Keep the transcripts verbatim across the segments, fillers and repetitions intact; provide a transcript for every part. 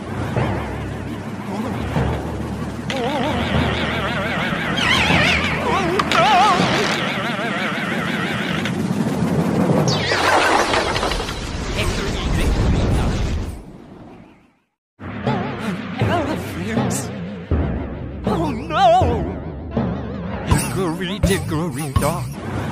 Oh no! Hickory dickory dock.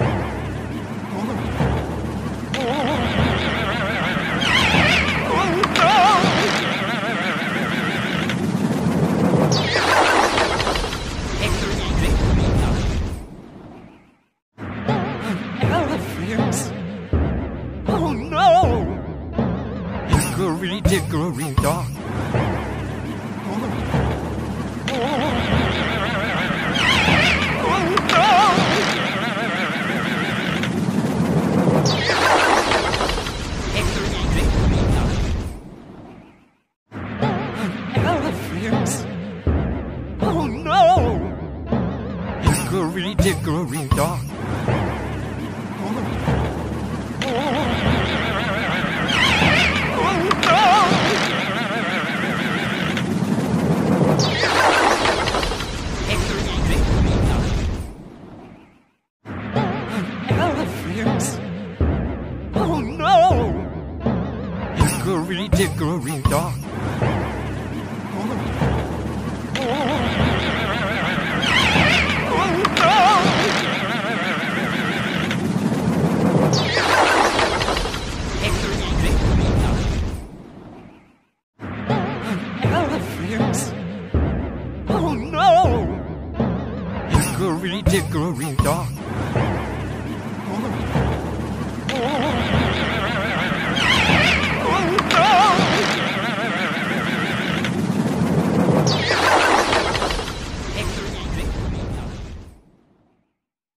Oh no! Hickory dickory dock. Oh no! Hickory dickory dock. Oh no! Hickory dickory dock. Oh no! Hickory dickory dock.